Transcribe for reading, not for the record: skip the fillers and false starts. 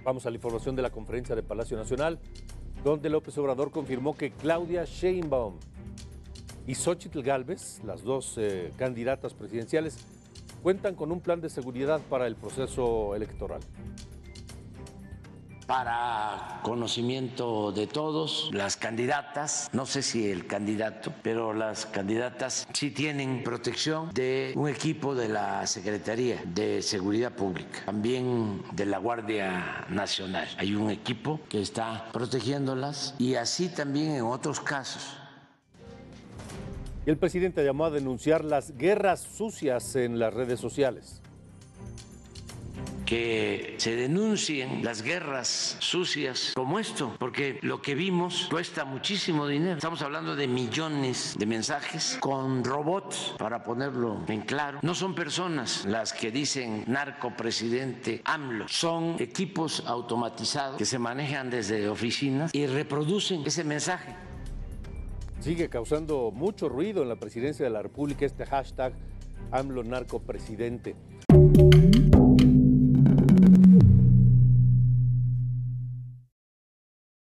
Vamos a la información de la conferencia de Palacio Nacional, donde López Obrador confirmó que Claudia Sheinbaum y Xóchitl Gálvez, las dos candidatas presidenciales, cuentan con un plan de seguridad para el proceso electoral. Para conocimiento de todos, las candidatas, no sé si el candidato, pero las candidatas sí tienen protección de un equipo de la Secretaría de Seguridad Pública, también de la Guardia Nacional. Hay un equipo que está protegiéndolas y así también en otros casos. Y el presidente llamó a denunciar las guerras sucias en las redes sociales. Que se denuncien las guerras sucias como esto, porque lo que vimos cuesta muchísimo dinero. Estamos hablando de millones de mensajes con robots, para ponerlo en claro. No son personas las que dicen narcopresidente AMLO, son equipos automatizados que se manejan desde oficinas y reproducen ese mensaje. Sigue causando mucho ruido en la presidencia de la República este hashtag AMLO narcopresidente.